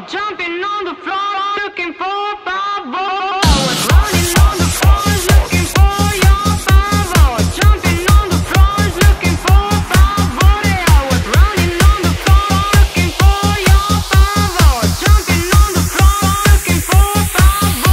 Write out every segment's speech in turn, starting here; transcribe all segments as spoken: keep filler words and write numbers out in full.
jumping on the floor, looking for Pavo. Running on the floors, looking for your Pavo. Jumping on the floors, looking for Pavo. I was running on the floor, looking for your Pavo. Jumping on the floor, looking for Pavo.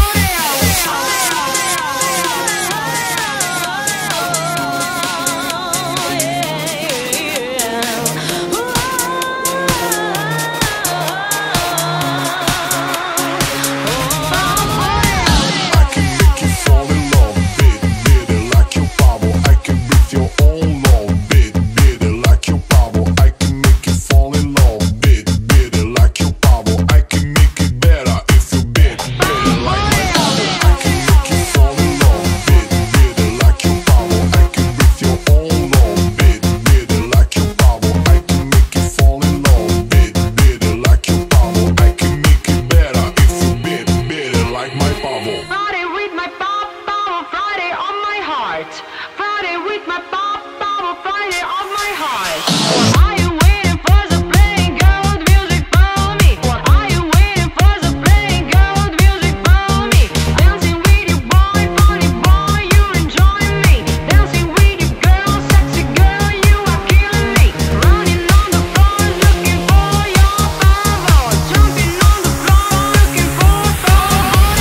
Friday with my Papa, Friday on my heart. Friday with my Papa, Friday on my heart. What are you waiting for? The playing good music for me. What are you waiting for? The playing good music for me. Dancing with you, boy, funny boy, you enjoying me. Dancing with you, girl, sexy girl, you are killing me. Running on the floor, looking for your Pavo. Jumping on the floor, looking for Pavo.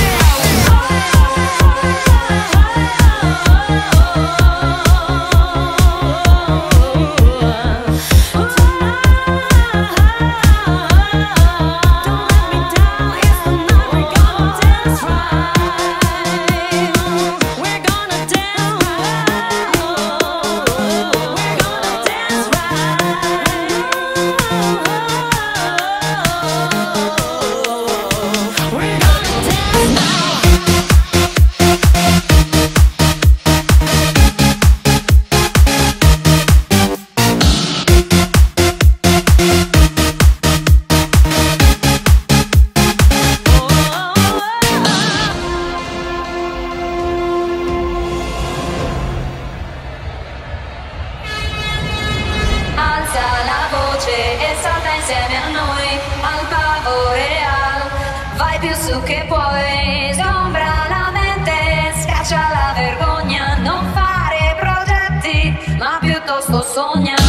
Alza la voce e salta insieme a noi al Pavo Real. Vai più su che puoi, sgombra la mente, scaccia la vergogna, non fare progetti, ma piuttosto sogna.